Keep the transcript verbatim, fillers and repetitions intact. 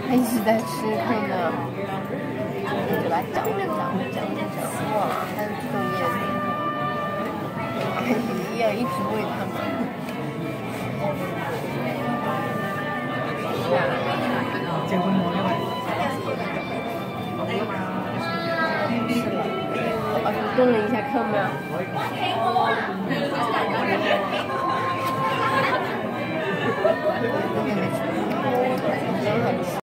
他一直在吃空的，嘴巴嚼着嚼着嚼着嚼，哇，还有这种叶子，一样一直喂它们。 结婚了没？ 我我动了一下，看到没有？